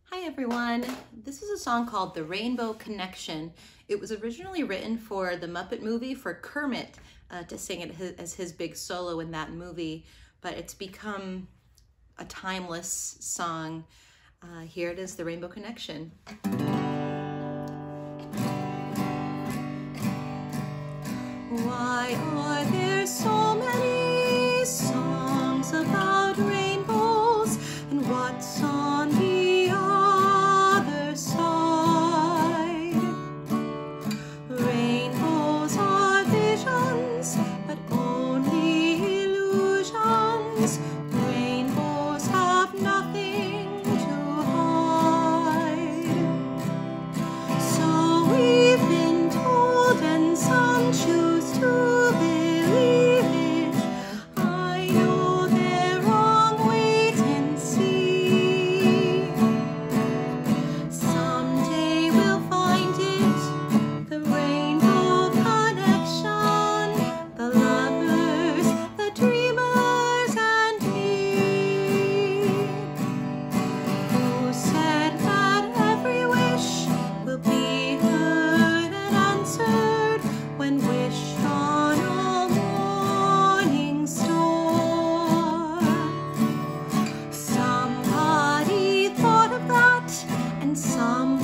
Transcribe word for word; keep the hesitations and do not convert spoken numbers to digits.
Hi everyone, this is a song called The Rainbow Connection. It was originally written for the Muppet movie for Kermit uh, to sing it as his big solo in that movie, but it's become a timeless song. Uh, here it is, The Rainbow Connection. Why are there so many songs about rainbows, and what's on the other side? Rainbows are visions, but only illusions. Rainbows have nothing to hide. So we've been told, and some choose to believe it. I know they're wrong, wait and see. Someday we'll find it, the rainbow connection, the lovers, the dreamers, and me. Who said that every wish will be heard and answered when wished on a morning star? Somebody thought of that, and some